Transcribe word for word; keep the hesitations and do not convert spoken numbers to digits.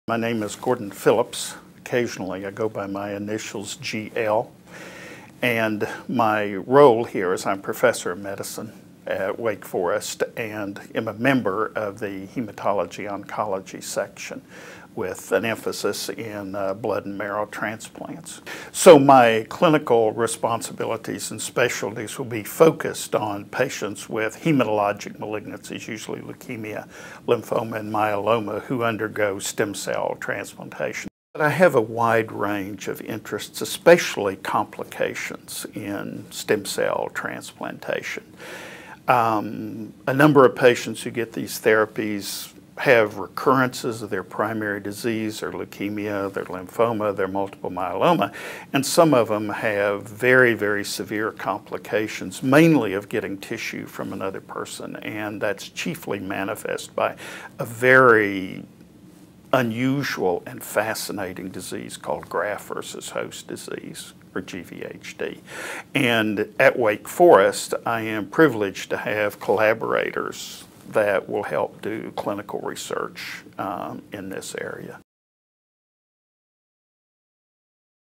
My name is Gordon Phillips. Occasionally I go by my initials G L. And my role here is I'm professor of medicine at Wake Forest and am a member of the Hematology-Oncology section with an emphasis in uh, blood and marrow transplants. So my clinical responsibilities and specialties will be focused on patients with hematologic malignancies, usually leukemia, lymphoma, and myeloma, who undergo stem cell transplantation. But I have a wide range of interests, especially complications in stem cell transplantation. Um, a number of patients who get these therapies have recurrences of their primary disease, their leukemia, their lymphoma, their multiple myeloma, and some of them have very, very severe complications, mainly of getting tissue from another person, and that's chiefly manifest by a very unusual and fascinating disease called graft-versus-host disease, or G V H D. And at Wake Forest, I am privileged to have collaborators that will help do clinical research um, in this area.